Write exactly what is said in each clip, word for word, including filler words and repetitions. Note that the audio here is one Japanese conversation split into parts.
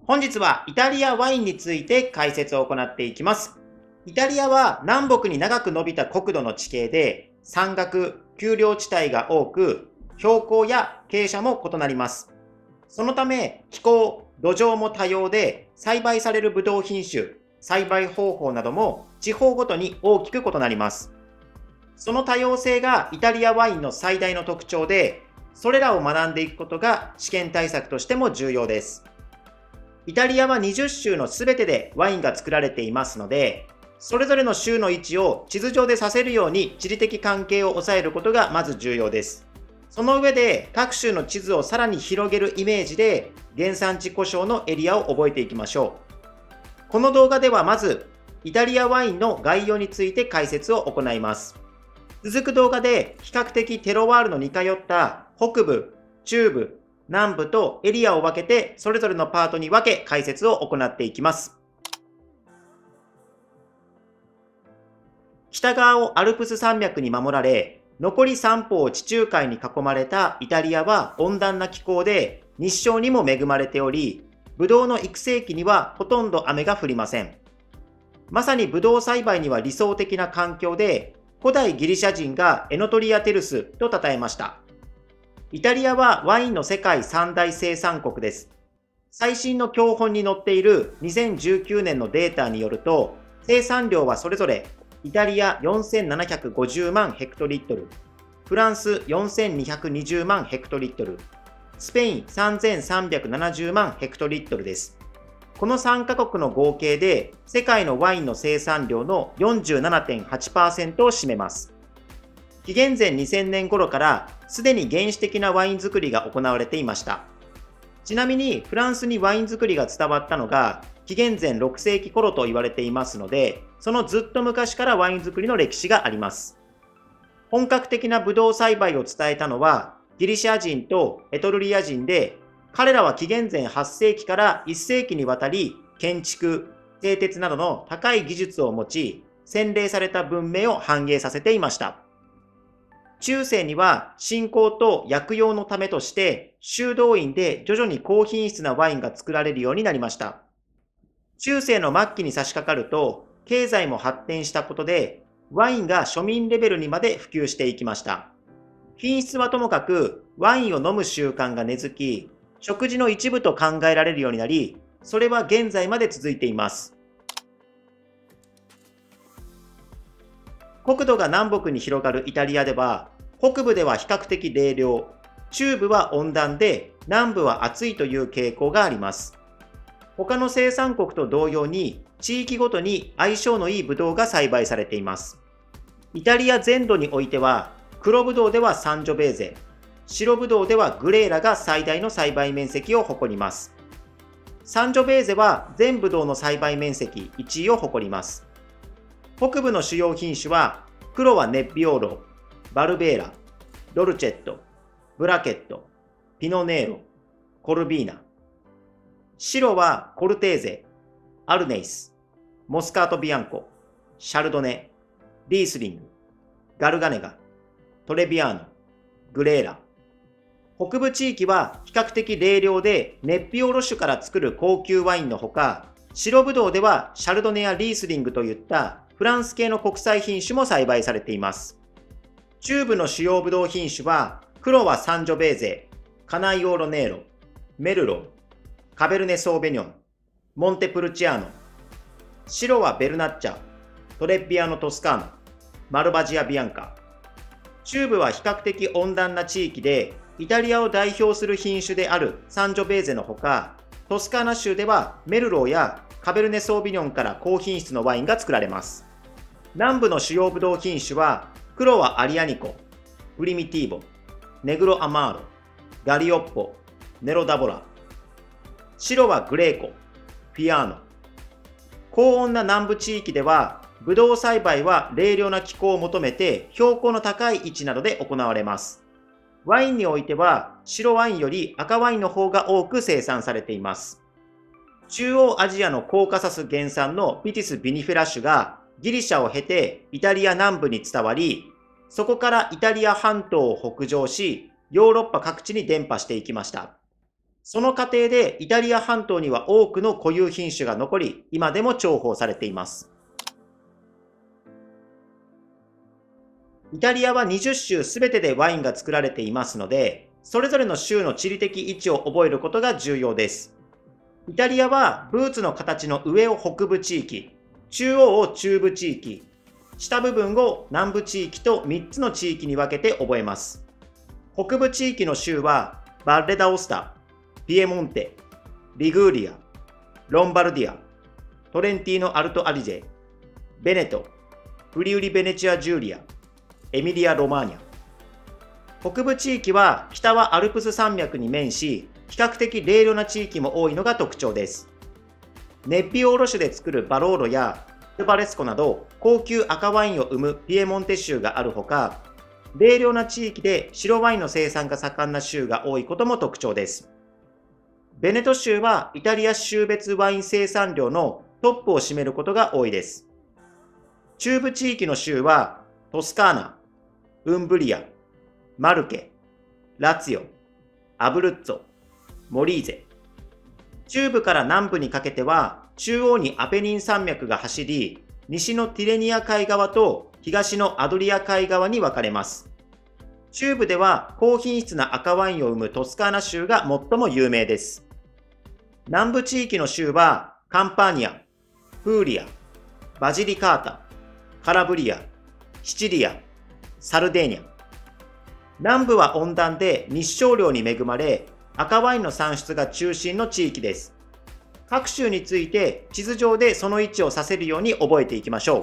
本日はイタリアワインについて解説を行っていきます。イタリアは南北に長く伸びた国土の地形で山岳、丘陵地帯が多く、標高や傾斜も異なります。そのため気候、土壌も多様で栽培されるブドウ品種、栽培方法なども地方ごとに大きく異なります。その多様性がイタリアワインの最大の特徴で、それらを学んでいくことが試験対策としても重要です。イタリアはにじゅっ州のすべてでワインが作られていますので、それぞれの州の位置を地図上で指せるように地理的関係を抑えることがまず重要です。その上で各州の地図をさらに広げるイメージで原産地呼称のエリアを覚えていきましょう。この動画ではまずイタリアワインの概要について解説を行います。続く動画で比較的テロワールの似通った北部、中部、南部とエリアを分けてそれぞれのパートに分け解説を行っていきます。北側をアルプス山脈に守られ、残り三方を地中海に囲まれたイタリアは温暖な気候で日照にも恵まれており、ブドウの育成期にはほとんど雨が降りません。まさにブドウ栽培には理想的な環境で、古代ギリシャ人がエノトリアテルスと称えました。イタリアはワインの世界三大生産国です。最新の教本に載っているにせんじゅうきゅうねんのデータによると、生産量はそれぞれイタリアよんせんななひゃくごじゅうまんヘクトリットル、フランスよんせんにひゃくにじゅうまんヘクトリットル、スペインさんぜんさんびゃくななじゅうまんヘクトリットルです。このさんカ国の合計で世界のワインの生産量の よんじゅうななてんはちパーセント を占めます。紀元前にせんねん頃からすでに原始的なワイン作りが行われていました。ちなみにフランスにワイン作りが伝わったのが紀元前ろくせいき頃と言われていますので、そのずっと昔からワイン作りの歴史があります。本格的なブドウ栽培を伝えたのはギリシャ人とエトルリア人で、彼らは紀元前はっせいきからいっせいきにわたり建築、製鉄などの高い技術を持ち、洗練された文明を繁栄させていました。中世には信仰と薬用のためとして修道院で徐々に高品質なワインが作られるようになりました。中世の末期に差し掛かると経済も発展したことでワインが庶民レベルにまで普及していきました。品質はともかくワインを飲む習慣が根付き、食事の一部と考えられるようになり、それは現在まで続いています。国土が南北に広がるイタリアでは、北部では比較的冷涼、中部は温暖で、南部は暑いという傾向があります。他の生産国と同様に、地域ごとに相性のいいブドウが栽培されています。イタリア全土においては、黒ブドウではサンジョベーゼ、白ブドウではグレーラが最大の栽培面積を誇ります。サンジョベーゼは全ブドウの栽培面積いちいを誇ります。北部の主要品種は、黒はネッビオーロ、バルベーラ、ドルチェット、ブラケット、ピノネーロ、コルビーナ。白はコルテーゼ、アルネイス、モスカートビアンコ、シャルドネ、リースリング、ガルガネガ、トレビアーノ、グレーラ。北部地域は比較的冷涼でネッビオーロ種から作る高級ワインのほか、白ブドウではシャルドネやリースリングといったフランス系の国際品種も栽培されています。中部の主要ブドウ品種は、黒はサンジョベーゼ、カナイオーロネーロ、メルロー、カベルネソーベニョン、モンテプルチアーノ。白はベルナッチャ、トレッビアノトスカーノ、マルバジアビアンカ。中部は比較的温暖な地域で、イタリアを代表する品種であるサンジョベーゼのほか、トスカーナ州ではメルローやカベルネソービニョンから高品質のワインが作られます。南部の主要ブドウ品種は、黒はアリアニコ、プリミティーボ、ネグロアマーロ、ガリオッポ、ネロダボラ。白はグレーコ、フィアーノ。高温な南部地域では、ブドウ栽培は冷涼な気候を求めて標高の高い位置などで行われます。ワインにおいては、白ワインより赤ワインの方が多く生産されています。中央アジアのコーカサス原産のビティス・ビニフェラ種がギリシャを経てイタリア南部に伝わり、そこからイタリア半島を北上し、ヨーロッパ各地に伝播していきました。 その過程でイタリア半島には多くの固有品種が残り、今でも重宝されています。イタリアはにじゅっ州すべてでワインが作られていますので、それぞれの州の地理的位置を覚えることが重要です。イタリアはブーツの形の上を北部地域、中央を中部地域、下部分を南部地域とみっつの地域に分けて覚えます。北部地域の州はバッレダオスタ、ピエモンテ、リグーリア、ロンバルディア、トレンティーノ・アルト・アリジェ、ベネト、フリウリ・ベネチア・ジューリア、エミリア・ロマーニャ。北部地域は北はアルプス山脈に面し、比較的冷涼な地域も多いのが特徴です。ネッビオーロ種で作るバローロやアルバレスコなど高級赤ワインを生むピエモンテ州があるほか、冷涼な地域で白ワインの生産が盛んな州が多いことも特徴です。ベネト州はイタリア州別ワイン生産量のトップを占めることが多いです。中部地域の州はトスカーナ、ウンブリア、マルケ、ラツィオ、アブルッツォ、モリーゼ。中部から南部にかけては中央にアペニン山脈が走り、西のティレニア海側と東のアドリア海側に分かれます。中部では高品質な赤ワインを生むトスカーナ州が最も有名です。南部地域の州はカンパーニア、プーリア、バジリカータ、カラブリア、シチリア、サルデーニャ。南部は温暖で日照量に恵まれ、赤ワインの産出が中心の地域です。各州について地図上でその位置を指せるように覚えていきましょう。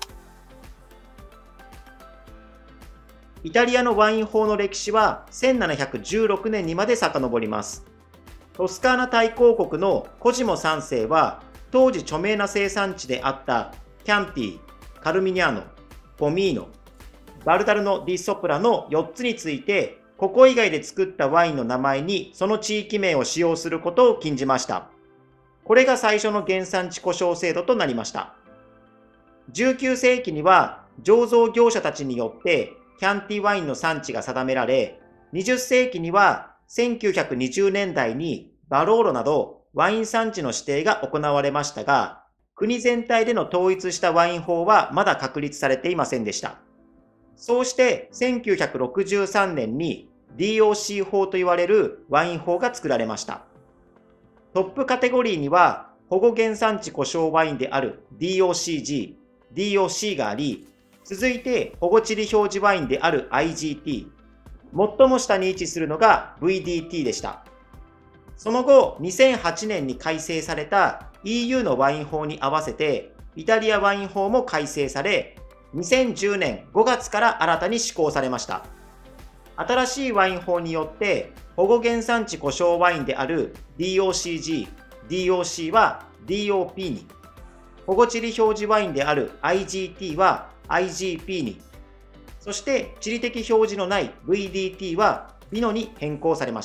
イタリアのワイン法の歴史はせんななひゃくじゅうろくねんにまで遡ります。トスカーナ大公国のコジモさんせいは、当時著名な生産地であったキャンティ、カルミニャーノ、ポミーノ、バルダルノ・ディ・ソプラのよっつについて、ここ以外で作ったワインの名前にその地域名を使用することを禁じました。これが最初の原産地呼称制度となりました。じゅうきゅうせいきには醸造業者たちによってキャンティワインの産地が定められ、にじゅっせいきにはせんきゅうひゃくにじゅうねんだいにバローロなどワイン産地の指定が行われましたが、国全体での統一したワイン法はまだ確立されていませんでした。そうしてせんきゅうひゃくろくじゅうさんねんに ディーオーシー 法と言われるワイン法が作られました。トップカテゴリーには保護原産地呼称ワインである ディーオーシージー、ディーオーシー があり、続いて保護地理表示ワインである アイジーティー、最も下に位置するのが ブイディーティー でした。その後、にせんはちねんに改正された イーユー のワイン法に合わせて、イタリアワイン法も改正され、にせんじゅうねんごがつから新たに施行されました。新しいワイン法によって、保護原産地呼称ワインである ディーオーシージー、ディーオーシー は ディーオーピー に、保護地理表示ワインである アイジーティー は アイジーピー に、そして地理的表示のない ブイディーティー はビノに変更されました。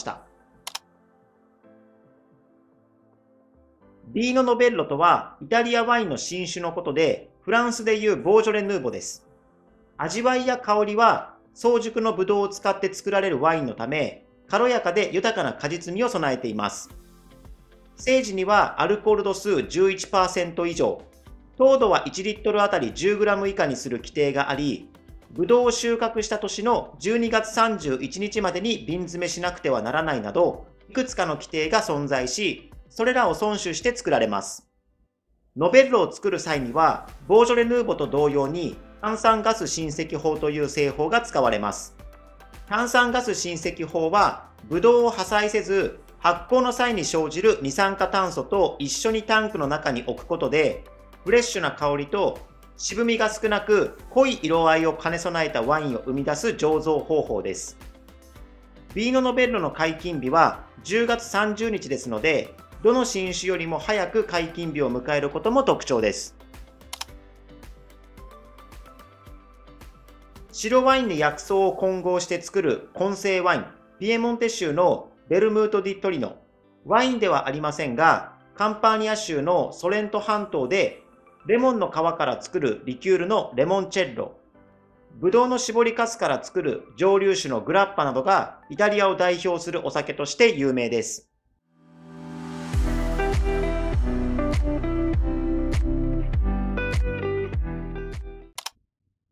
ビーノノベッロとはイタリアワインの新種のことで、フランスでいうボージョレ・ヌーボです。味わいや香りは早熟のブドウを使って作られるワインのため、軽やかで豊かな果実味を備えています。生時にはアルコール度数 じゅういちパーセント 以上、糖度はいちリットルあたり じゅうグラム 以下にする規定があり、ブドウを収穫した年のじゅうにがつさんじゅういちにちまでに瓶詰めしなくてはならないなど、いくつかの規定が存在し、それらを遵守して作られます。ノベッロを作る際には、ボージョレ・ヌーボと同様に炭酸ガス浸積法という製法が使われます。炭酸ガス浸積法は、ブドウを破砕せず、発酵の際に生じる二酸化炭素と一緒にタンクの中に置くことで、フレッシュな香りと渋みが少なく濃い色合いを兼ね備えたワインを生み出す醸造方法です。ビーノノベッロの解禁日はじゅうがつさんじゅうにちですので、どの新種よりも早く解禁日を迎えることも特徴です。白ワインで薬草を混合して作る混成ワイン、ピエモンテ州のベルムート・ディ・トリノ。ワインではありませんが、カンパーニア州のソレント半島でレモンの皮から作るリキュールのレモンチェッロ、ブドウの搾りかすから作る蒸留酒のグラッパなどがイタリアを代表するお酒として有名です。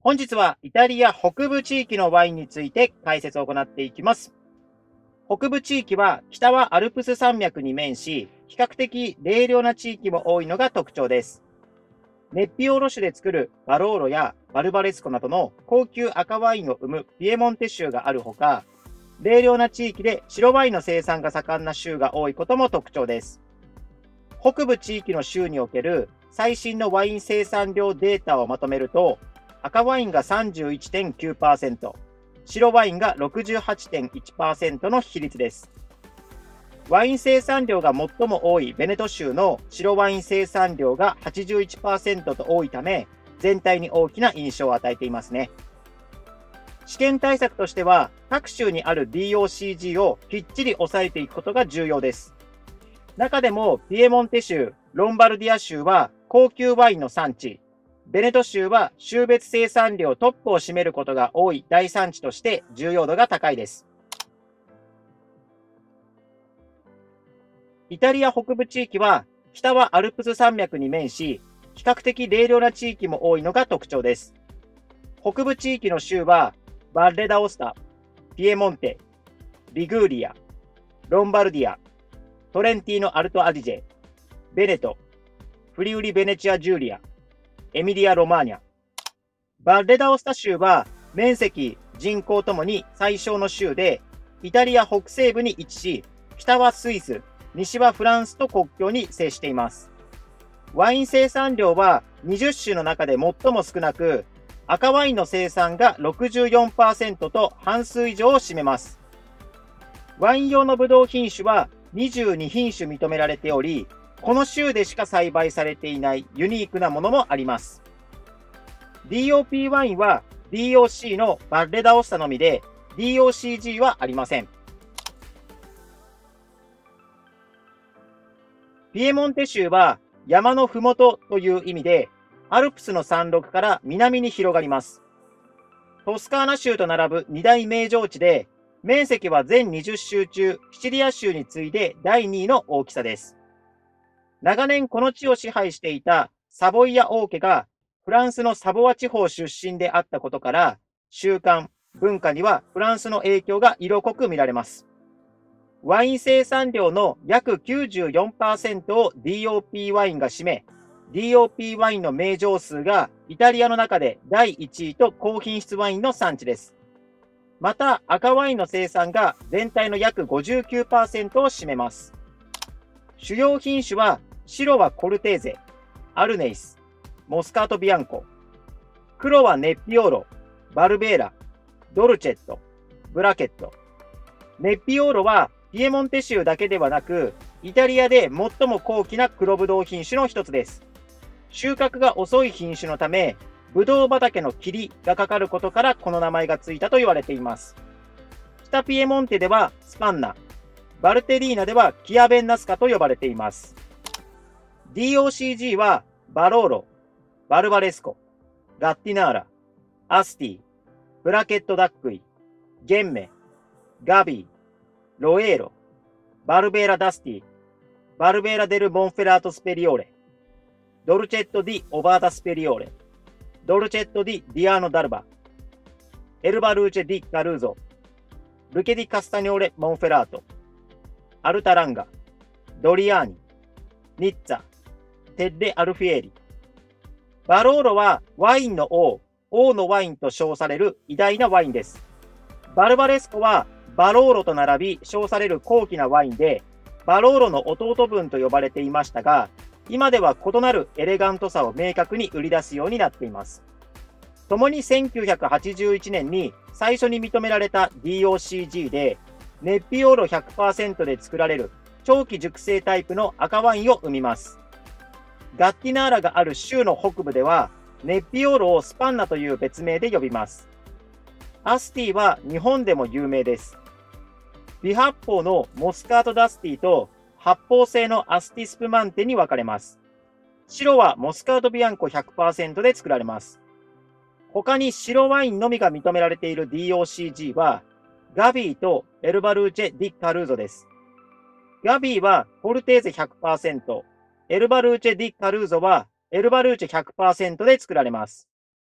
本日はイタリア北部地域のワインについて解説を行っていきます。北部地域は北はアルプス山脈に面し、比較的冷涼な地域も多いのが特徴です。ネッピオーロ種で作るバローロやバルバレスコなどの高級赤ワインを生むピエモンテ州があるほか、冷涼な地域で白ワインの生産が盛んな州が多いことも特徴です。北部地域の州における最新のワイン生産量データをまとめると、赤ワインが さんじゅういってんきゅうパーセント、白ワインが ろくじゅうはちてんいちパーセント の比率です。ワイン生産量が最も多いベネト州の白ワイン生産量が はちじゅういちパーセント と多いため、全体に大きな印象を与えていますね。試験対策としては、各州にある ディーオーシージー をきっちり抑えていくことが重要です。中でも、ピエモンテ州、ロンバルディア州は高級ワインの産地、ベネト州は州別生産量トップを占めることが多い大産地として重要度が高いです。イタリア北部地域は北はアルプス山脈に面し、比較的冷涼な地域も多いのが特徴です。北部地域の州はバッレダオスタ、ピエモンテ、リグーリア、ロンバルディア、トレンティーノ・アルト・アディジェ、ベネト、フリウリ・ベネチア・ジューリア、エミリア・ロマーニャ。バッレダオスタ州は面積、人口ともに最小の州で、イタリア北西部に位置し、北はスイス、西はフランスと国境に接しています。ワイン生産量はにじゅっ種の中で最も少なく、赤ワインの生産が ろくじゅうよんパーセント と半数以上を占めます。ワイン用のブドウ品種はにじゅうに品種認められており、この州でしか栽培されていないユニークなものもあります。ディーオーピー ワインは ディーオーシー のバッレダオスタのみで ディーオーシージー はありません。ピエモンテ州は山のふもとという意味で、アルプスの山麓から南に広がります。トスカーナ州と並ぶ二大名城地で、面積は全にじゅっ州中、シチリア州に次いでだいにいの大きさです。長年この地を支配していたサボイア王家がフランスのサボワ地方出身であったことから、習慣、文化にはフランスの影響が色濃く見られます。ワイン生産量の約 きゅうじゅうよんパーセント を ディーオーピー ワインが占め、ディーオーピー ワインの名城数がイタリアの中でだいいちいと高品質ワインの産地です。また赤ワインの生産が全体の約 ごじゅうきゅうパーセント を占めます。主要品種は白はコルテーゼ、アルネイス、モスカートビアンコ、黒はネッピオーロ、バルベーラ、ドルチェット、ブラケット。ネッピオーロはピエモンテ州だけではなく、イタリアで最も高貴な黒ブドウ品種の一つです。収穫が遅い品種のため、ブドウ畑の霧がかかることからこの名前がついたと言われています。北ピエモンテではスパンナ、バルテリーナではキアベンナスカと呼ばれています。ディーオーシージー はバローロ、バルバレスコ、ガッティナーラ、アスティ、ブラケットダックイ、ゲンメ、ガビー、ロエーロ、バルベーラダスティ、バルベーラデルモンフェラートスペリオーレ、ドルチェットディオバータスペリオーレ、ドルチェットディディアーノダルバ、エルバルーチェディガルーゾ、ルケディカスタニョーレモンフェラート、アルタランガ、ドリアーニ、ニッツァ、テッレアルフィエリ。バローロはワインの王、王のワインと称される偉大なワインです。バルバレスコはバローロと並び称される高貴なワインで、バローロの弟分と呼ばれていましたが、今では異なるエレガントさを明確に売り出すようになっています。共にせんきゅうひゃくはちじゅういちねんに最初に認められた ディーオーシージー で、ネッピオーロ ひゃくパーセント で作られる長期熟成タイプの赤ワインを生みます。ガッティナーラがある州の北部では、ネッピオーロをスパンナという別名で呼びます。アスティは日本でも有名です。微発泡のモスカートダスティと発泡性のアスティスプマンテに分かれます。白はモスカートビアンコ ひゃくパーセント で作られます。他に白ワインのみが認められている ディーオーシージー は、ガビーとエルバルーチェ・ディ・カルーゾです。ガビーはコルテーゼ ひゃくパーセント、エルバルーチェ・ディ・カルーゾはエルバルーチェ ひゃくパーセント で作られます。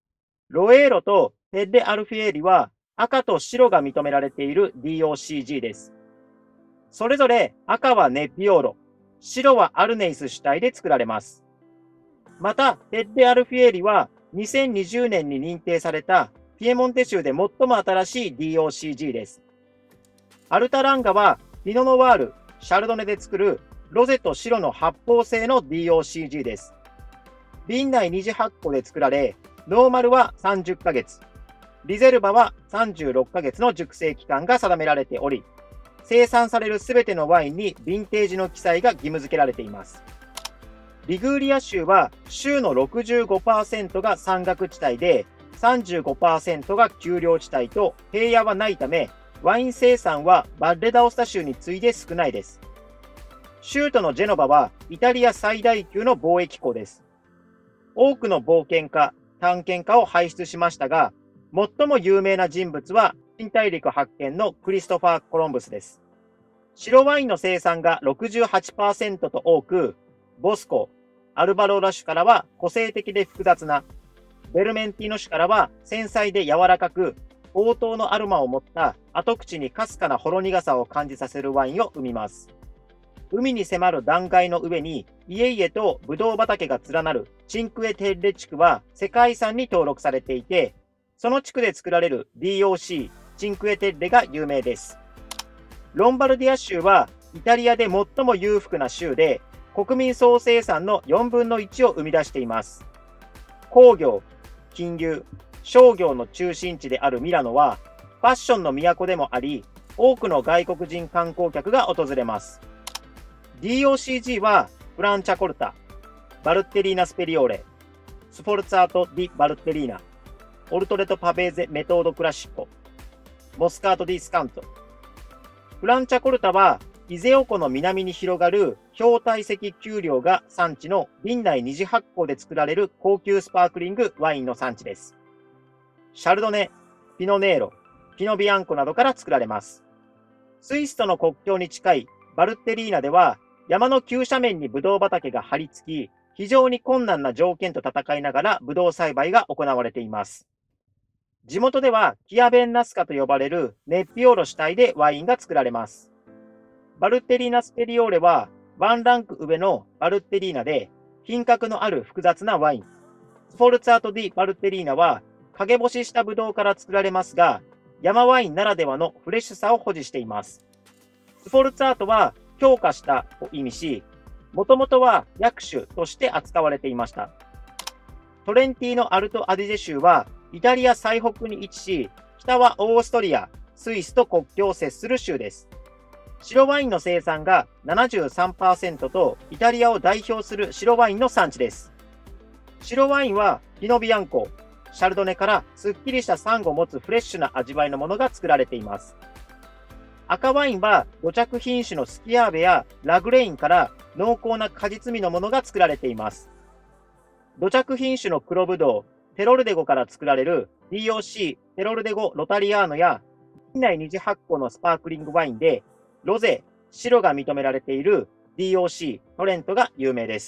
ロエーロとテッレ・アルフィエーリは赤と白が認められている ディーオーシージー です。それぞれ赤はネピオーロ、白はアルネイス主体で作られます。また、テッレ・アルフィエーリはにせんにじゅうねんに認定されたピエモンテ州で最も新しい ディーオーシージー です。アルタランガはピノノワール、シャルドネで作るロゼと白の発泡性の ディーオーシージー です。瓶内二次発酵で作られ、ノーマルはさんじゅっかげつ、リゼルバはさんじゅうろっかげつの熟成期間が定められており、生産されるすべてのワインにヴィンテージの記載が義務付けられています。リグーリア州は州の ろくじゅうごパーセント が山岳地帯で、さんじゅうごパーセント が丘陵地帯と平野はないため、ワイン生産はバッレダオスタ州に次いで少ないです。州都のジェノバはイタリア最大級の貿易港です。多くの冒険家、探検家を輩出しましたが、最も有名な人物は新大陸発見のクリストファー・コロンブスです。白ワインの生産が ろくじゅうはちパーセント と多く、ボスコ、アルバローラ種からは個性的で複雑な、ベルメンティーノ種からは繊細で柔らかく、応答のアロマを持った後口にかすかなほろ苦さを感じさせるワインを生みます。海に迫る断崖の上に家々とブドウ畑が連なるチンクエテッレ地区は世界遺産に登録されていて、その地区で作られる ディーオーシー、チンクエテッレが有名です。ロンバルディア州はイタリアで最も裕福な州で、国民総生産のよんぶんのいちを生み出しています。工業、金融、商業の中心地であるミラノは、ファッションの都でもあり、多くの外国人観光客が訪れます。ディーオーシージー は、フランチャコルタ、バルッテリーナスペリオーレ、スフォルツァート・ディ・バルッテリーナ、オルトレト・パベーゼ・メトード・クラシッコ、モスカート・ディ・スカント。フランチャコルタは、イゼオ湖の南に広がる氷体積丘陵が産地の瓶内二次発酵で作られる高級スパークリングワインの産地です。シャルドネ、ピノネーロ、ピノビアンコなどから作られます。スイスとの国境に近いバルッテリーナでは山の急斜面にブドウ畑が張り付き、非常に困難な条件と戦いながらブドウ栽培が行われています。地元ではキアベンナスカと呼ばれるネッピオーロ主体でワインが作られます。バルッテリーナスペリオーレはワンランク上のバルッテリーナで品格のある複雑なワイン。スフォルツァート・ディ・バルッテリーナは陰干ししたブドウから作られますが、山ワインならではのフレッシュさを保持しています。スフォルツァートは強化したを意味し、もともとは薬種として扱われていました。トレンティーノ・アルト・アディジェ州はイタリア最北に位置し、北はオーストリア、スイスと国境を接する州です。白ワインの生産が ななじゅうさんパーセント とイタリアを代表する白ワインの産地です。白ワインはピノビアンコ、シャルドネからすっきりした酸を持つフレッシュな味わいのものが作られています。赤ワインは土着品種のスキアーベやラグレインから濃厚な果実味のものが作られています。土着品種の黒ブドウ、テロルデゴから作られる ディーオーシー テロルデゴ・ロタリアーノや瓶内二次発酵のスパークリングワインでロゼ、白が認められている ディーオーシー トレントが有名です。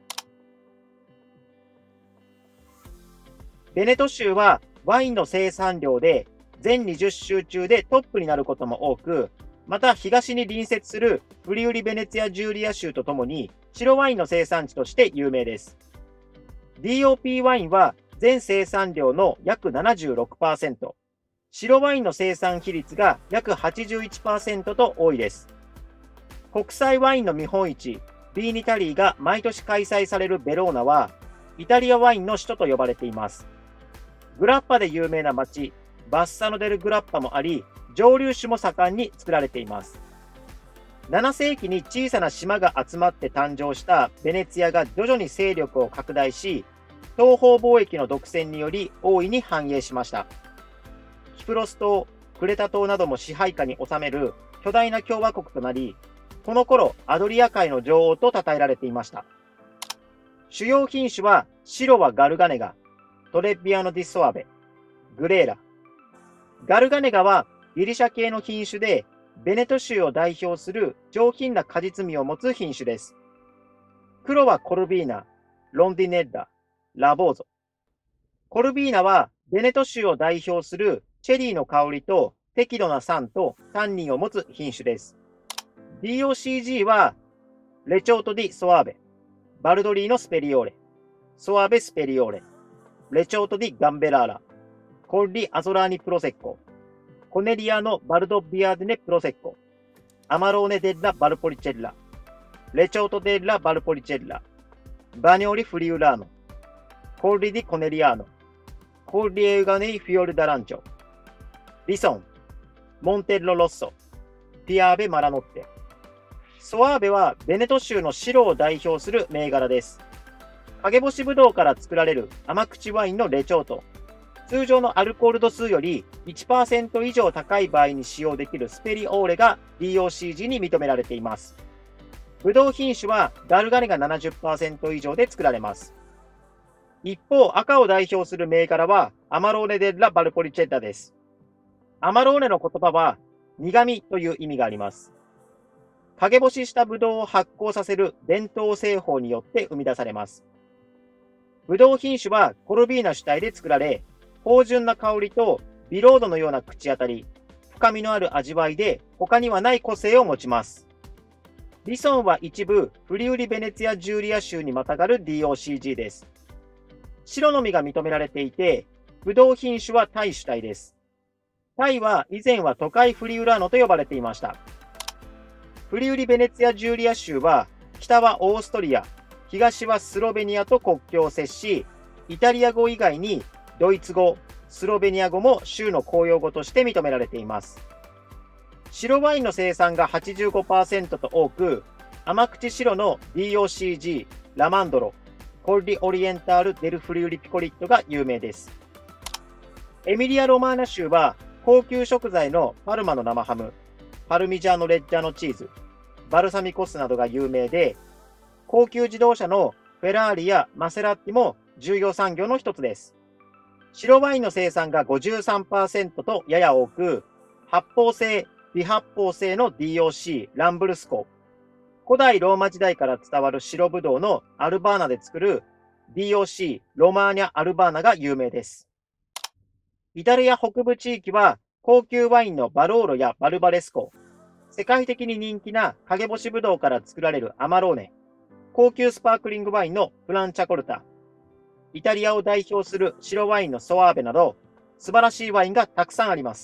ベネト州はワインの生産量で全にじゅっ州中でトップになることも多く、また東に隣接するフリウリ・ベネツィア・ジューリア州とともに白ワインの生産地として有名です。ディーオーピー ワインは全生産量の約 ななじゅうろくパーセント、白ワインの生産比率が約 はちじゅういちパーセント と多いです。国際ワインの見本市、ビーニタリーが毎年開催されるベローナは、イタリアワインの首都と呼ばれています。グラッパで有名な町、バッサノ・デル・グラッパもあり、蒸留酒も盛んに作られています。なな世紀に小さな島が集まって誕生したベネツィアが徐々に勢力を拡大し、東方貿易の独占により大いに繁栄しました。キプロス島、クレタ島なども支配下に収める巨大な共和国となり、この頃アドリア海の女王と称えられていました。主要品種は白はガルガネガ、トレッビアノ・ディソアベ、グレーラ。ガルガネガはギリシャ系の品種で、ベネト州を代表する上品な果実味を持つ品種です。黒はコルビーナ、ロンディネッラ、ラボーゾ。コルビーナはベネト州を代表するチェリーの香りと適度な酸とタンニンを持つ品種です。ディーオーシージー は、レチョート・ディ・ソアーベ、バルドリーノ・スペリオーレ、ソアーベ・スペリオーレ、レチョート・ディ・ガンベラーラ、コルリ・アゾラーニ・プロセッコ、コネリアノ・バルド・ビアーデネ・プロセッコ、アマローネ・デッラ・バルポリチェッラ、レチョート・デッラ・バルポリチェッラ、バニョーリ・フリウラーノ、コルリ・ディ・コネリアーノ、コルリ・エウガネイ・フィオル・ダランチョ、リソン、モンテッロ・ロッソ、ピアーベ・マラノッテ。ソアーベはベネト州の白を代表する銘柄です。陰干しブドウから作られる甘口ワインのレチョート。通常のアルコール度数より いちパーセント 以上高い場合に使用できるスペリオーレが ディーオーシージー に認められています。ブドウ品種はガルガネが ななじゅっパーセント 以上で作られます。一方、赤を代表する銘柄はアマローネ・デッラ・バルポリチェッラです。アマローネの言葉は苦味という意味があります。陰干ししたブドウを発酵させる伝統製法によって生み出されます。ブドウ品種はコルビーナ主体で作られ、芳醇な香りとビロードのような口当たり、深みのある味わいで他にはない個性を持ちます。リソンは一部フリウリ・ベネツィア・ジューリア州にまたがる ディーオーシージー です。白の実が認められていて、ブドウ品種はタイ主体です。タイは以前は都会フリウラーノと呼ばれていました。フリウリ・ベネツィア・ジューリア州は、北はオーストリア、東はスロベニアと国境を接し、イタリア語以外にドイツ語、スロベニア語も州の公用語として認められています。白ワインの生産が はちじゅうごパーセント と多く、甘口白の ディーオーシージー、ラマンドロ、コルディオリエンタール・デルフリウリ・ピコリットが有名です。エミリア・ロマーナ州は、高級食材のパルマの生ハム、パルミジャーノ・レッジャーノチーズ、バルサミコ酢などが有名で、高級自動車のフェラーリやマセラッティも重要産業の一つです。白ワインの生産が ごじゅうさんパーセント とやや多く、発泡性、微発泡性の ディーオーシー、ランブルスコ、古代ローマ時代から伝わる白ブドウのアルバーナで作る ディーオーシー、ロマーニャ・アルバーナが有名です。イタリア北部地域は高級ワインのバローロやバルバレスコ、世界的に人気な陰干しブドウから作られるアマローネ、高級スパークリングワインのフランチャコルタ、イタリアを代表する白ワインのソアーベなど、素晴らしいワインがたくさんあります。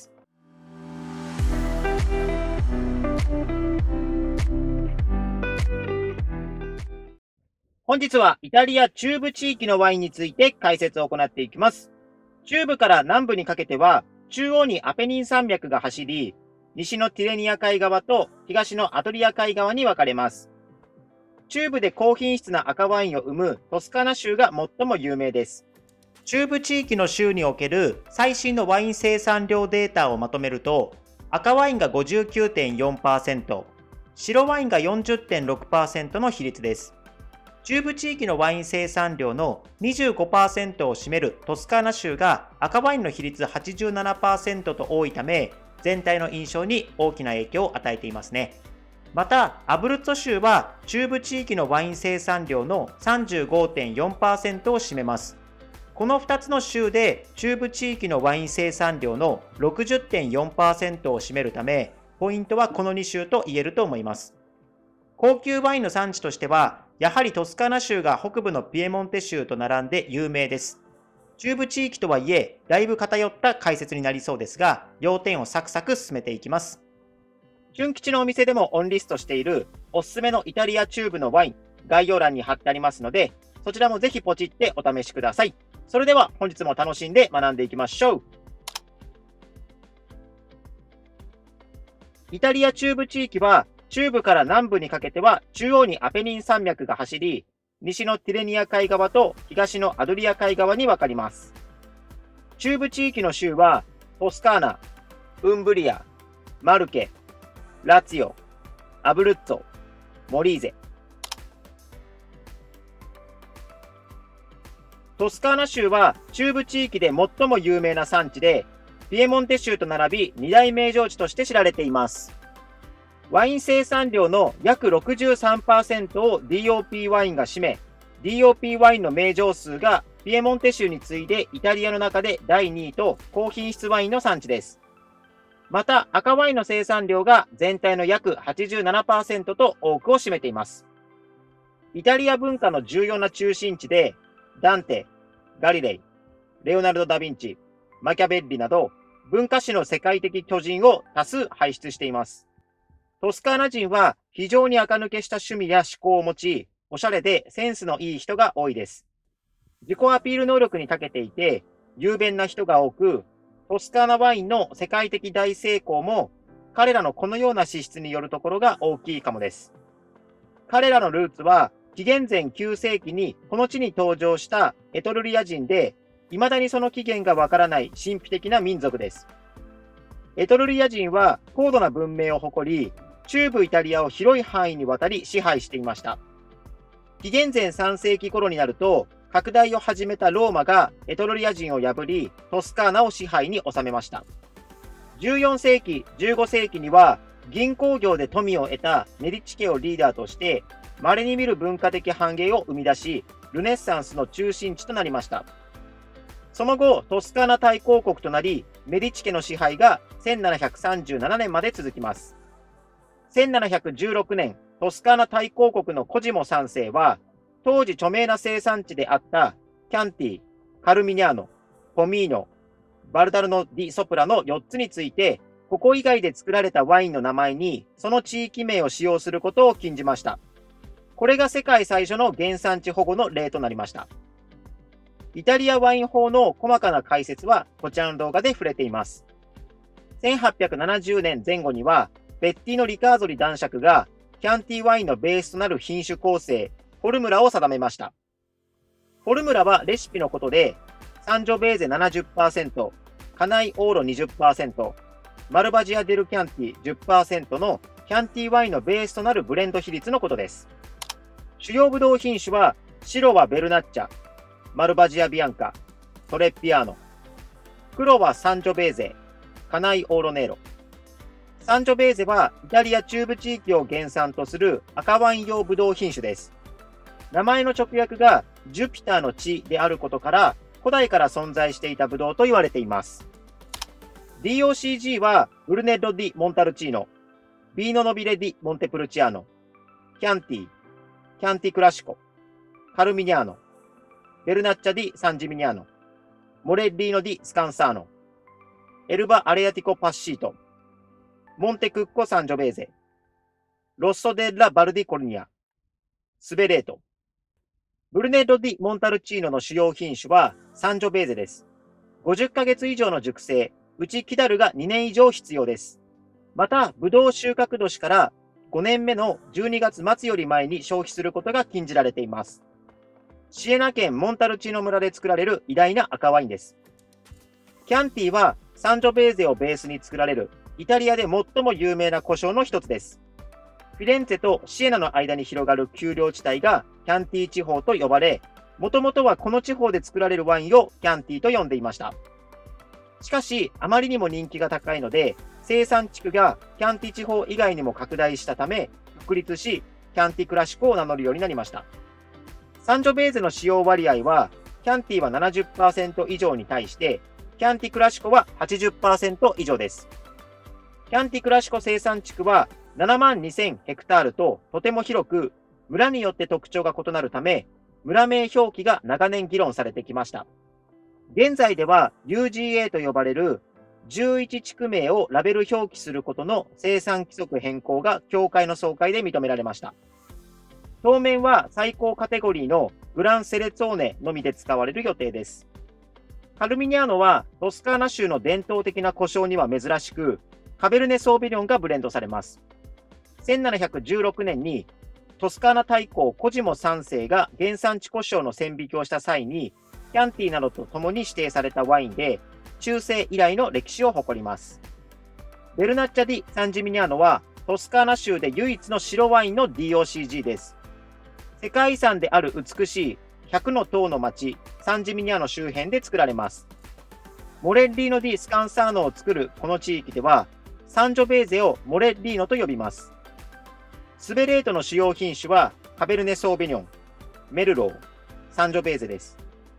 本日はイタリア中部地域のワインについて解説を行っていきます。中部から南部にかけては、中央にアペニン山脈が走り、西のティレニア海側と東のアドリア海側に分かれます。中部で高品質な赤ワインを生むトスカーナ州が最も有名です。中部地域の州における最新のワイン生産量データをまとめると、赤ワインが ごじゅうきゅうてんよんパーセント、白ワインが よんじゅってんろくパーセント の比率です。中部地域のワイン生産量の にじゅうごパーセント を占めるトスカーナ州が赤ワインの比率 はちじゅうななパーセント と多いため、全体の印象に大きな影響を与えていますね。また、アブルッツォ州は中部地域のワイン生産量の さんじゅうごてんよんパーセント を占めます。このふたつの州で中部地域のワイン生産量の ろくじゅってんよんパーセント を占めるため、ポイントはこのに州と言えると思います。高級ワインの産地としては、やはりトスカーナ州が北部のピエモンテ州と並んで有名です。中部地域とはいえ、だいぶ偏った解説になりそうですが、要点をサクサク進めていきます。純吉のお店でもオンリストしているおすすめのイタリア中部のワイン、概要欄に貼ってありますので、そちらもぜひポチってお試しください。それでは本日も楽しんで学んでいきましょう。イタリア中部地域は、中部から南部にかけては中央にアペニン山脈が走り、西のティレニア海側と東のアドリア海側に分かります。中部地域の州は、トスカーナ、ウンブリア、マルケ、ラツィオ、アブルッツォ、モリーゼ。トスカーナ州は中部地域で最も有名な産地で、ピエモンテ州と並び二大名城地として知られています。ワイン生産量の約 ろくじゅうさんパーセント を ディーオーピー ワインが占め、ディーオーピー ワインの名城数がピエモンテ州に次いでイタリアの中でだいにいと高品質ワインの産地です。また赤ワインの生産量が全体の約 はちじゅうななパーセント と多くを占めています。イタリア文化の重要な中心地で、ダンテ、ガリレイ、レオナルド・ダ・ヴィンチ、マキャベッリなど文化史の世界的巨人を多数輩出しています。トスカーナ人は非常に垢抜けした趣味や思考を持ち、おしゃれでセンスのいい人が多いです。自己アピール能力に長けていて、雄弁な人が多く、トスカーナワインの世界的大成功も、彼らのこのような資質によるところが大きいかもです。彼らのルーツは、紀元前きゅうせいきにこの地に登場したエトルリア人で、未だにその起源がわからない神秘的な民族です。エトルリア人は高度な文明を誇り、中部イタリアを広い範囲にわたり支配していました。紀元前さんせいき頃になると、拡大を始めたローマがエトルリア人を破り、トスカーナを支配に収めました。じゅうよんせいき、じゅうごせいきには、銀行業で富を得たメディチ家をリーダーとして、稀に見る文化的繁栄を生み出し、ルネッサンスの中心地となりました。その後、トスカーナ大公国となり、メディチ家の支配がせんななひゃくさんじゅうななねんまで続きます。せんななひゃくじゅうろくねん、トスカーナ大公国のコジモさんせいは、当時著名な生産地であったキャンティ、カルミニャーノ、ポミーノ、バルダルノ・ディ・ソプラのよっつについて、ここ以外で作られたワインの名前にその地域名を使用することを禁じました。これが世界最初の原産地保護の例となりました。イタリアワイン法の細かな解説はこちらの動画で触れています。せんはっぴゃくななじゅうねんぜん後には、ベッティのリカーゾリ男爵がキャンティワインのベースとなる品種構成、フォルムラを定めました。フォルムラはレシピのことで、サンジョベーゼ ななじゅっパーセント、カナイオーロ にじゅっパーセント、マルバジア・デル・キャンティ じゅっパーセント のキャンティワインのベースとなるブレンド比率のことです。主要ブドウ品種は、白はベルナッチャ、マルバジア・ビアンカ、トレッピアーノ、黒はサンジョベーゼ、カナイオーロネーロ。サンジョベーゼはイタリア中部地域を原産とする赤ワイン用ブドウ品種です。名前の直訳がジュピターの地であることから、古代から存在していたブドウと言われています。ディーオーシージー はブルネッロ・ディ・モンタルチーノ、ビーノ・ノビレ・ディ・モンテプルチアーノ、キャンティ、キャンティ・クラシコ、カルミニャーノ、ベルナッチャ・ディ・サンジミニャーノ、モレッリーノ・ディ・スカンサーノ、エルバ・アレアティコ・パッシート、モンテクッコ・サンジョベーゼ、ロッソ・デッラ・バルディ・コルニア、スベレート。ブルネッロ・ディ・モンタルチーノの主要品種はサンジョベーゼです。ごじゅっかげつ以上の熟成、うちキダルがにねん以上必要です。また、ブドウ収穫年からごねんめのじゅうにがつまつより前に消費することが禁じられています。シエナ県モンタルチーノ村で作られる偉大な赤ワインです。キャンティはサンジョベーゼをベースに作られるイタリアで最も有名な胡椒の一つです。フィレンツェとシエナの間に広がる丘陵地帯がキャンティ地方と呼ばれ、もともとはこの地方で作られるワインをキャンティと呼んでいました。しかし、あまりにも人気が高いので、生産地区がキャンティ地方以外にも拡大したため、独立し、キャンティクラシコを名乗るようになりました。サンジョベーゼの使用割合は、キャンティは ななじゅっパーセント 以上に対して、キャンティクラシコは はちじゅっパーセント 以上です。キャンティクラシコ生産地区はななまんにせんヘクタールととても広く、村によって特徴が異なるため、村名表記が長年議論されてきました。現在では ユージーエー と呼ばれるじゅういち地区名をラベル表記することの生産規則変更が協会の総会で認められました。当面は最高カテゴリーのグランセレツォーネのみで使われる予定です。カルミニャーノはトスカーナ州の伝統的な胡椒には珍しく、カベルネ・ソービニョンがブレンドされます。せんななひゃくじゅうろくねんにトスカーナ大公コジモさんせいが原産地胡椒の線引きをした際に、キャンティなどと共に指定されたワインで、中世以来の歴史を誇ります。ベルナッチャ・ディ・サンジミニャーノは、トスカーナ州で唯一の白ワインの ディーオーシージー です。世界遺産である美しいひゃくの塔の町、サンジミニャーノ周辺で作られます。モレッリーノ・ディ・スカンサーノを作るこの地域では、サンジョベーゼをモレッリーノと呼びます。スベレートの主要品種はカベルネ・ソービニョン、メルロー、サンジョベーゼです。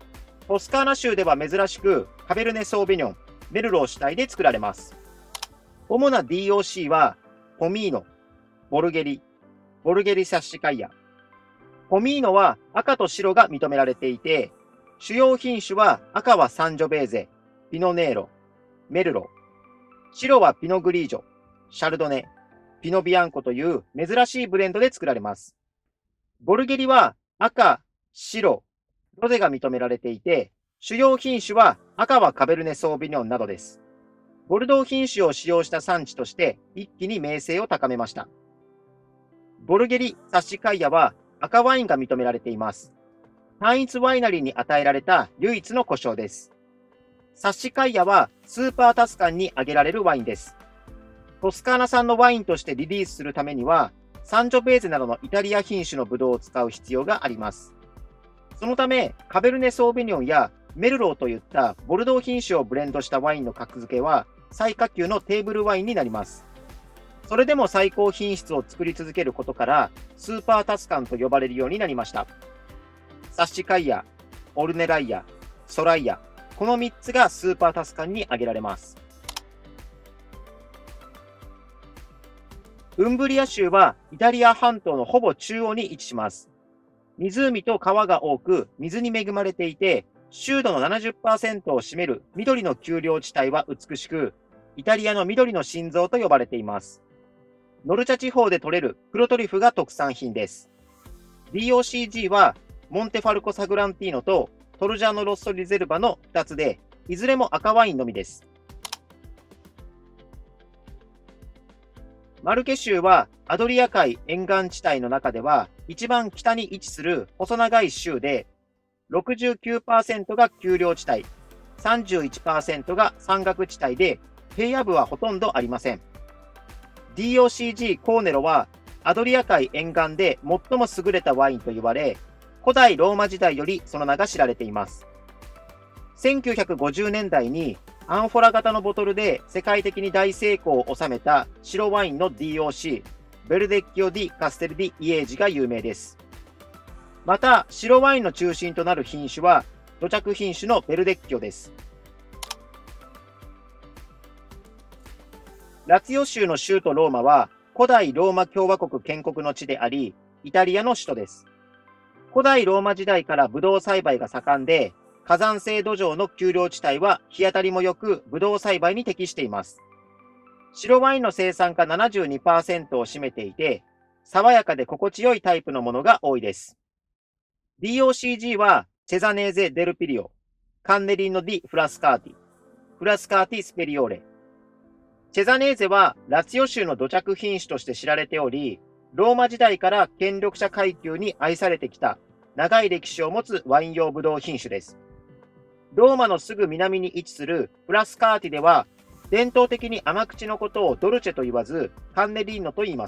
トスカーナ州では珍しくカベルネ・ソーヴィニョン、メルロー主体で作られます。主な ディーオーシー はポミーノ、ボルゲリ、ボルゲリ・サッシカイア。ポミーノは赤と白が認められていて、主要品種は赤はサンジョベーゼ、ピノネーロ、メルロ、白はピノグリージョ、シャルドネ、ピノビアンコという珍しいブレンドで作られます。ボルゲリは赤、白、ロゼが認められていて、主要品種は赤はカベルネ・ソーヴィニョンなどです。ボルドー品種を使用した産地として一気に名声を高めました。ボルゲリ・サッシカイアは赤ワインが認められています。単一ワイナリーに与えられた唯一の呼称です。サッシカイアはスーパータスカンに挙げられるワインです。トスカーナ産のワインとしてリリースするためには、サンジョベーゼなどのイタリア品種のブドウを使う必要があります。そのため、カベルネ・ソーヴィニョンやメルローといったボルドー品種をブレンドしたワインの格付けは最下級のテーブルワインになります。それでも最高品質を作り続けることから、スーパータスカンと呼ばれるようになりました。サッシカイア、オルネライア、ソライア、このみっつがスーパータスカンに挙げられます。ウンブリア州はイタリア半島のほぼ中央に位置します。湖と川が多く、水に恵まれていて、州土の ななじゅっパーセント を占める緑の丘陵地帯は美しく、イタリアの緑の心臓と呼ばれています。ノルチャ地方で採れる黒トリュフが特産品です。ディーオーシージー はモンテファルコ・サグランティーノとトルジャーノ・ロッソ・リゼルバのふたつで、いずれも赤ワインのみです。マルケ州はアドリア海沿岸地帯の中では一番北に位置する細長い州で、ろくじゅうきゅうパーセント が丘陵地帯、さんじゅういちパーセント が山岳地帯で、平野部はほとんどありません。ディーオーシージー コーネロはアドリア海沿岸で最も優れたワインと言われ、古代ローマ時代よりその名が知られています。せんきゅうひゃくごじゅうねんだいにアンフォラ型のボトルで世界的に大成功を収めた白ワインの ディーオーシー、ベルデッキオ・ディ・カステル・ディ・イエージが有名です。また、白ワインの中心となる品種は、土着品種のベルデッキオです。ラツィオ州の州都ローマは、古代ローマ共和国建国の地であり、イタリアの首都です。古代ローマ時代からブドウ栽培が盛んで、火山性土壌の丘陵地帯は日当たりも良く、ブドウ栽培に適しています。白ワインの生産が ななじゅうにパーセント を占めていて、爽やかで心地よいタイプのものが多いです。ディーオーシージー は、チェザネーゼ・デルピリオ、カンネリーノ・ディ・フラスカーティ、フラスカーティ・スペリオーレ。チェザネーゼは、ラツィオ州の土着品種として知られており、ローマ時代から権力者階級に愛されてきた、長い歴史を持つワイン用ブドウ品種です。ローマのすぐ南に位置するフラスカーティでは、伝統的に甘口のことをドルチェと言わず、カンネリーノと言います。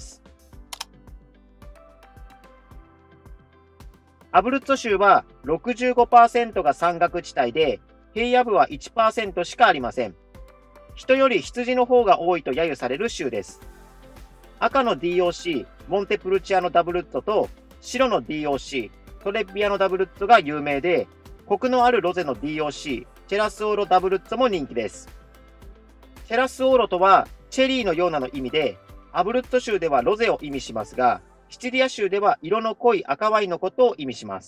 アブルッツォ州は ろくじゅうごパーセント が山岳地帯で、平野部は いちパーセント しかありません。人より羊の方が多いと揶揄される州です。赤の ディーオーシー、モンテプルチアノ・ダブルッツォと白の ディーオーシー、トレッビアノ・ダブルッツォが有名で、コクのあるロゼの ディーオーシー、チェラスオーロダブルッツォも人気です。チェラスオーロとはチェリーのようなの意味で、アブルッツォ州ではロゼを意味しますが、シチリア州では色の濃い赤ワインのことを意味します。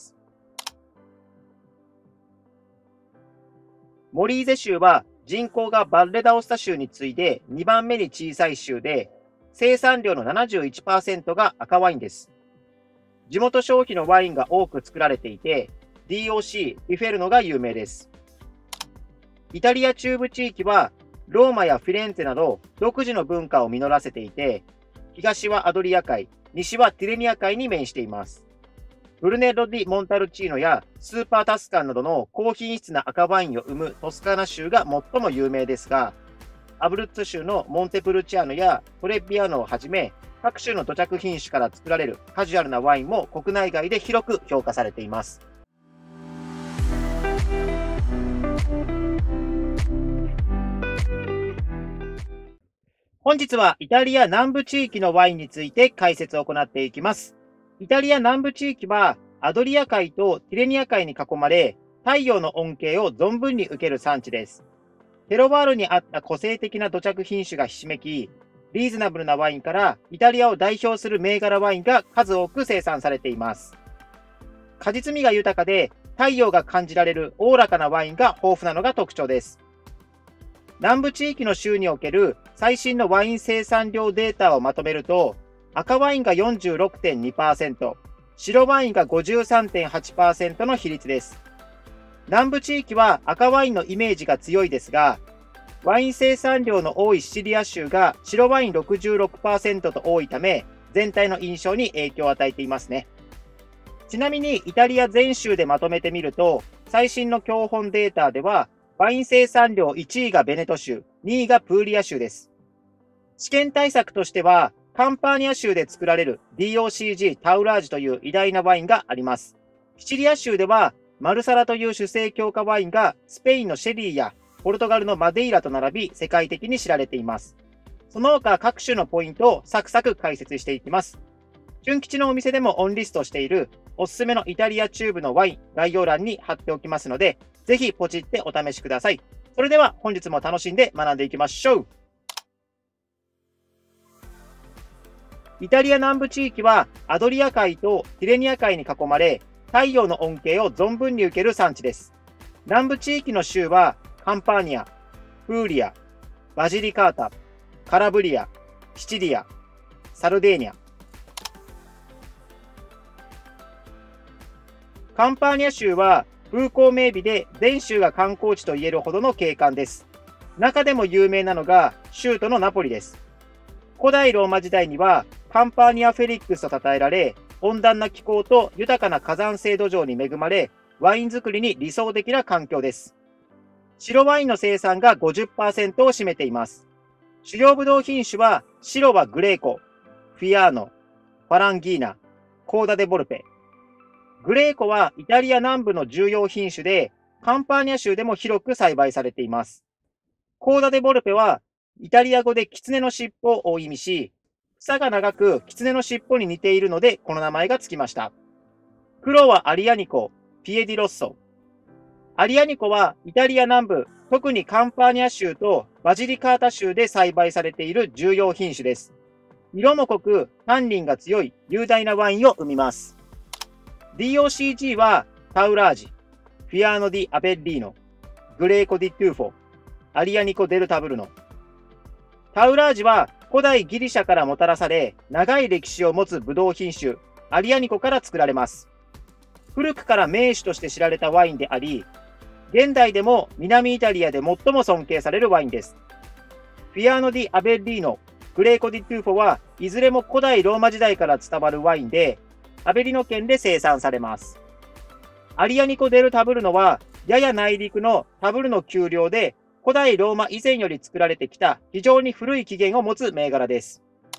モリーゼ州は人口がバルレダオスタ州に次いでにばんめに小さい州で、生産量の ななじゅういちパーセント が赤ワインです。地元消費のワインが多く作られていて、ディーオーシー、リフェルノが有名です。イタリア中部地域は、ローマやフィレンツェなど独自の文化を実らせていて、東はアドリア海、西はティレニア海に面しています。ブルネロ・ディ・モンタルチーノやスーパータスカンなどの高品質な赤ワインを生むトスカーナ州が最も有名ですが、アブルッツォ州のモンテプルチアノやトレッビアノをはじめ、各種の土着品種から作られるカジュアルなワインも国内外で広く評価されています。本日はイタリア南部地域のワインについて解説を行っていきます。イタリア南部地域はアドリア海とティレニア海に囲まれ、 太陽の恩恵を存分に受ける産地です。テロワールにあった個性的な土着品種がひしめき、リーズナブルなワインからイタリアを代表する銘柄ワインが数多く生産されています。果実味が豊かで太陽が感じられるおおらかなワインが豊富なのが特徴です。南部地域の州における最新のワイン生産量データをまとめると、赤ワインが よんじゅうろくてんにパーセント、白ワインが ごじゅうさんてんはちパーセント の比率です。南部地域は赤ワインのイメージが強いですが、ワイン生産量の多いシチリア州が白ワイン ろくじゅうろくパーセント と多いため、全体の印象に影響を与えていますね。ちなみにイタリア全州でまとめてみると、最新の教本データでは、ワイン生産量いちいがベネト州、にいがプーリア州です。試験対策としては、カンパーニャ州で作られる ディーオーシージー タウラージュという偉大なワインがあります。シチリア州では、マルサラという主成強化ワインがスペインのシェリーやポルトガルのマデイラと並び世界的に知られています。その他各種のポイントをサクサク解説していきます。純吉のお店でもオンリストしているおすすめのイタリアチューブのワイン概要欄に貼っておきますので、ぜひポチってお試しください。それでは本日も楽しんで学んでいきましょう。イタリア南部地域はアドリア海とティレニア海に囲まれ、太陽の恩恵を存分に受ける産地です。南部地域の州はカンパーニャ、プーリア、バジリカータ、カラブリア、シチリア、サルデーニャ。カンパーニャ州は風光明媚で全州が観光地と言えるほどの景観です。中でも有名なのが州都のナポリです。古代ローマ時代にはカンパーニャ・フェリックスと称えられ、温暖な気候と豊かな火山性土壌に恵まれ、ワイン作りに理想的な環境です。白ワインの生産が ごじゅっパーセント を占めています。主要ブドウ品種は、白はグレーコ、フィアーノ、ファランギーナ、コーダ・デ・ボルペ。グレーコはイタリア南部の重要品種で、カンパーニャ州でも広く栽培されています。コーダ・デ・ボルペは、イタリア語で狐の尻尾を意味し、房が長く狐の尻尾に似ているので、この名前がつきました。黒はアリアニコ、ピエディロッソ。アリアニコはイタリア南部、特にカンパーニャ州とバジリカータ州で栽培されている重要品種です。色も濃く、タンニンが強い雄大なワインを生みます。ディーオーシージー はタウラージ、フィアーノ・ディ・アベッリーノ、グレーコ・ディ・トゥーフォ、アリアニコ・デルタブルノ。タウラージは古代ギリシャからもたらされ、長い歴史を持つブドウ品種、アリアニコから作られます。古くから名手として知られたワインであり、現代でも南イタリアで最も尊敬されるワインです。フィアーノ・ディ・アベッリーノ、グレーコ・ディ・トゥーフォはいずれも古代ローマ時代から伝わるワインで、アベリノ県で生産されます。アリアニコ・デルタブルノは、やや内陸のタブルノ丘陵で、古代ローマ以前より作られてきた非常に古い起源を持つ銘柄です。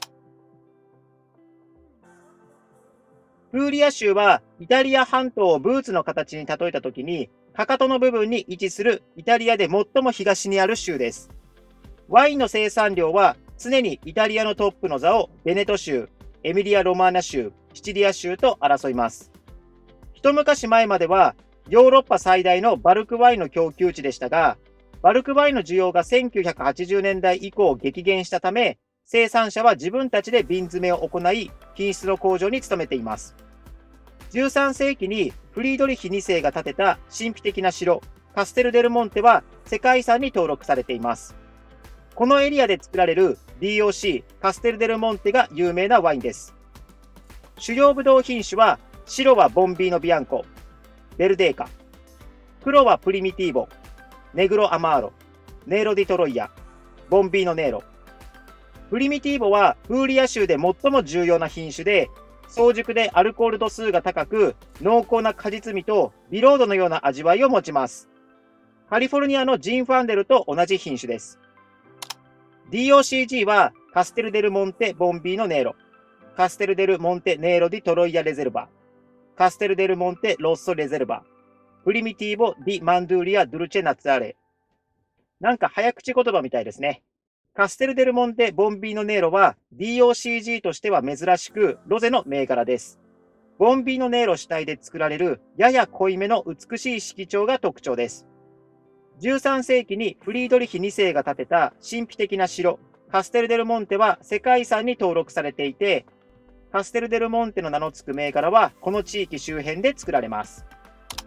プーリア州はイタリア半島をブーツの形に例えたときに、かかとの部分に位置するイタリアで最も東にある州です。ワインの生産量は常にイタリアのトップの座をベネト州、エミリア・ロマーナ州、シチリア州と争います。一昔前まではヨーロッパ最大のバルクワインの供給地でしたが、バルクワインの需要がせんきゅうひゃくはちじゅうねんだい以降激減したため、生産者は自分たちで瓶詰めを行い、品質の向上に努めています。じゅうさんせいきにフリードリヒにせいが建てた神秘的な城、カステル・デル・モンテは世界遺産に登録されています。このエリアで作られる ディーオーシー カステル・デル・モンテが有名なワインです。主要ブドウ品種は、白はボンビーノ・ビアンコ、ベルデーカ、黒はプリミティーボ、ネグロ・アマーロ、ネーロ・ディ・トロイヤ、ボンビーノ・ネーロ。プリミティーボはプーリア州で最も重要な品種で、早熟でアルコール度数が高く、濃厚な果実味とビロードのような味わいを持ちます。カリフォルニアのジンファンデルと同じ品種です。ディーオーシージー はカステル・デル・モンテ・ボンビーノ・ネーロ、カステル・デル・モンテ・ネーロ・ディ・トロイヤ・レゼルバ、カステル・デル・モンテ・ロッソ・レゼルバ、プリミティーボ・ディ・マンドゥーリア・ドゥルチェ・ナツアレ。なんか早口言葉みたいですね。カステル・デル・モンテ・ボンビーノ・ネーロは ディーオーシージー としては珍しくロゼの銘柄です。 ボンビーノネーロ主体で作られるやや濃いめの美しい色調が特徴です。じゅうさんせいきにフリードリヒにせいが建てた神秘的な城、カステル・デル・モンテは世界遺産に登録されていて、カステル・デル・モンテの名の付く銘柄はこの地域周辺で作られます。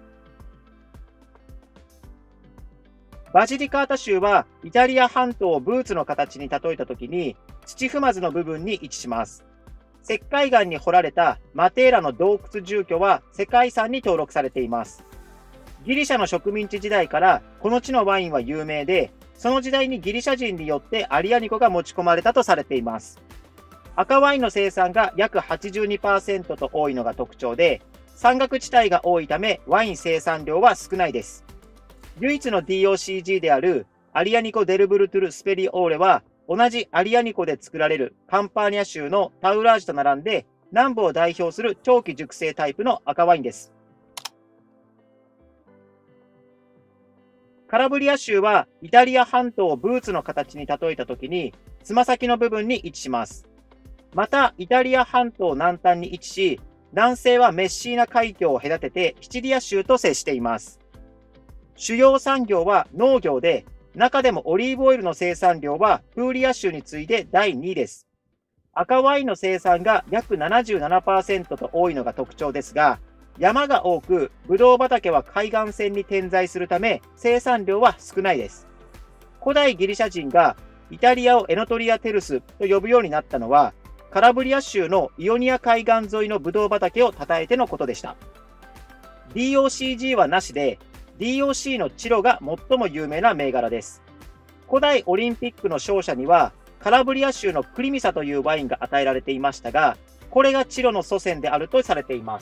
バジリカータ州はイタリア半島をブーツの形に例えたときに土踏まずの部分に位置します。石灰岩に掘られたマテーラの洞窟住居は世界遺産に登録されています。ギリシャの植民地時代からこの地のワインは有名で、その時代にギリシャ人によってアリアニコが持ち込まれたとされています。赤ワインの生産が約 はちじゅうにパーセント と多いのが特徴で、山岳地帯が多いためワイン生産量は少ないです。唯一の ディーオーシージー であるアリアニコ・デルブルトゥル・スペリオーレは、同じアリアニコで作られるカンパーニャ州のタウラージュと並んで南部を代表する長期熟成タイプの赤ワインです。カラブリア州はイタリア半島をブーツの形に例えたときにつま先の部分に位置します。またイタリア半島南端に位置し、南西はメッシーナ海峡を隔ててシチリア州と接しています。主要産業は農業で、中でもオリーブオイルの生産量はプーリア州に次いでだいにいです。赤ワインの生産が約 ななじゅうななパーセント と多いのが特徴ですが、山が多く、ブドウ畑は海岸線に点在するため、生産量は少ないです。古代ギリシャ人がイタリアをエノトリアテルスと呼ぶようになったのは、カラブリア州のイオニア海岸沿いのブドウ畑を称えてのことでした。ディーオーシージー はなしで、ディーオーシー のチロが最も有名な銘柄です。古代オリンピックの勝者には、カラブリア州のクリミサというワインが与えられていましたが、これがチロの祖先であるとされています。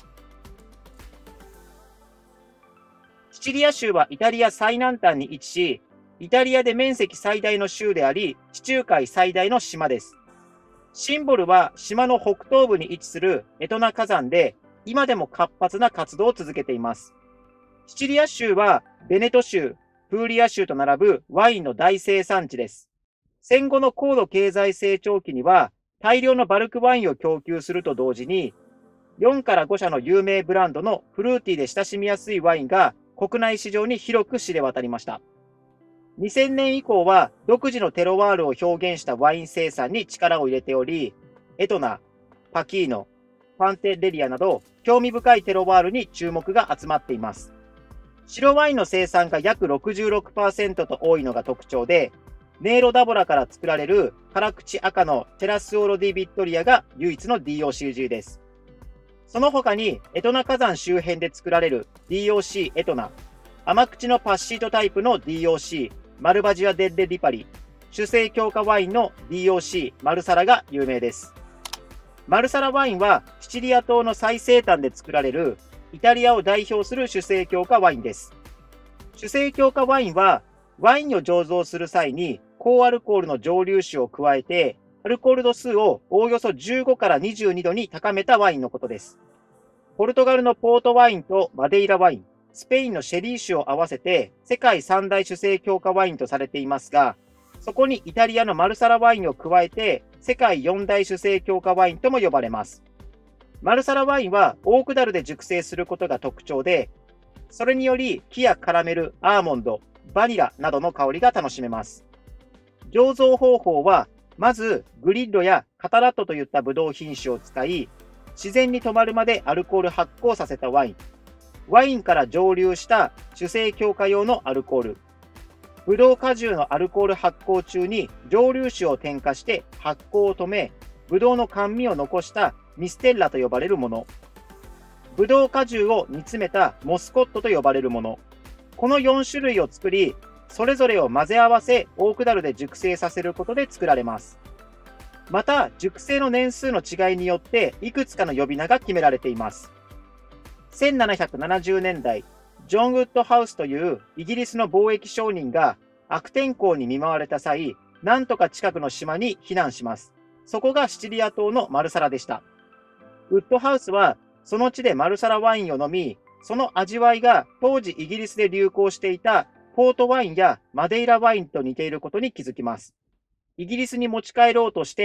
シチリア州はイタリア最南端に位置し、イタリアで面積最大の州であり、地中海最大の島です。シンボルは島の北東部に位置するエトナ火山で、今でも活発な活動を続けています。シチリア州はベネト州、プーリア州と並ぶワインの大生産地です。戦後の高度経済成長期には大量のバルクワインを供給すると同時に、よんからごしゃの有名ブランドのフルーティーで親しみやすいワインが国内市場に広く知れ渡りました。にせんねん以降は独自のテロワールを表現したワイン生産に力を入れており、エトナ、パキーノ、ファンテレリアなど興味深いテロワールに注目が集まっています。白ワインの生産が約 ろくじゅうろくパーセント と多いのが特徴で、ネーロダボラから作られる辛口赤のテラスオーロディ・ビットリアが唯一の ディーオーシージー です。その他にエトナ火山周辺で作られる ディーオーシー エトナ、甘口のパッシートタイプの ディーオーシー マルバジア・デッレ・リパリ、酒精強化ワインの ディーオーシー マルサラが有名です。マルサラワインはシチリア島の最西端で作られるイタリアを代表する酒精強化ワインです。酒精強化ワインはワインを醸造する際に高アルコールの蒸留酒を加えてアルコール度数をおおよそじゅうごからにじゅうにどに高めたワインのことです。ポルトガルのポートワインとマデイラワイン、スペインのシェリー酒を合わせて世界三大酒精強化ワインとされていますが、そこにイタリアのマルサラワインを加えて世界四大酒精強化ワインとも呼ばれます。マルサラワインはオークダルで熟成することが特徴で、それにより木やカラメル、アーモンド、バニラなどの香りが楽しめます。醸造方法は、まずグリッドやカタラットといったブドウ品種を使い、自然に止まるまでアルコール発酵させたワイン、ワインから蒸留した酒精強化用のアルコール、ブドウ果汁のアルコール発酵中に蒸留酒を添加して発酵を止め、ブドウの甘味を残したミステッラと呼ばれるもの、ブドウ果汁を煮詰めたモスコットと呼ばれるもの、このよんしゅるいを作り、それぞれを混ぜ合わせオークダルで熟成させることで作られます。また、熟成の年数の違いによっていくつかの呼び名が決められています。せんななひゃくななじゅうねんだい、ジョン・ウッドハウスというイギリスの貿易商人が悪天候に見舞われた際、なんとか近くの島に避難します。そこがシチリア島のマルサラでした。ウッドハウスはその地でマルサラワインを飲み、その味わいが当時イギリスで流行していたポートワインやマデイラワインと似ていることに気づきます。イギリスに持ち帰ろうとして、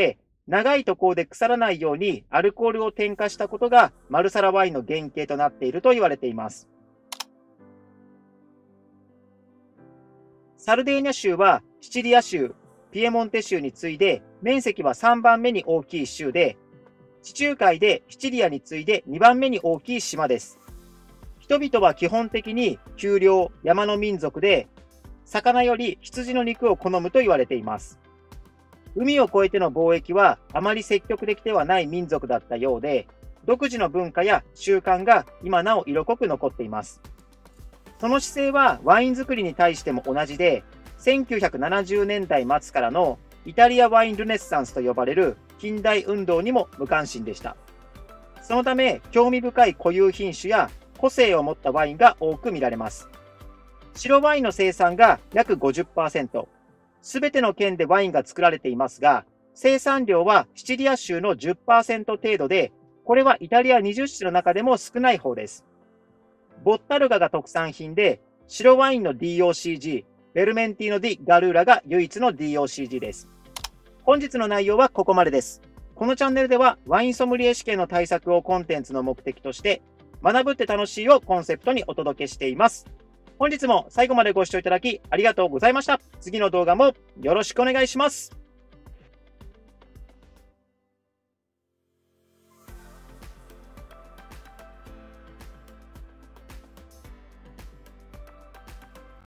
長い渡航で腐らないようにアルコールを添加したことがマルサラワインの原型となっていると言われています。サルデーニャ州はシチリア州、ピエモンテ州に次いで面積はさんばんめに大きい州で、地中海でシチリアに次いでにばんめに大きい島です。人々は基本的に丘陵、山の民族で、魚より羊の肉を好むと言われています。海を越えての貿易はあまり積極的ではない民族だったようで、独自の文化や習慣が今なお色濃く残っています。その姿勢はワイン作りに対しても同じで、せんきゅうひゃくななじゅうねんだい末からのイタリアワインルネッサンスと呼ばれる近代運動にも無関心でした。そのため、興味深い固有品種や個性を持ったワインが多く見られます。白ワインの生産が約 ごじゅっパーセント、すべての県でワインが作られていますが、生産量はシチリア州の じゅっパーセント 程度で、これはイタリアにじゅっしゅの中でも少ない方です。ボッタルガが特産品で、白ワインの ディーオーシージー、ベルメンティーノ・ディ・ガルーラが唯一の ディーオーシージー です。本日の内容はここまでです。このチャンネルではワインソムリエ試験の対策をコンテンツの目的として、学ぶって楽しいをコンセプトにお届けしています。本日も最後までご視聴いただきありがとうございました。次の動画もよろしくお願いします。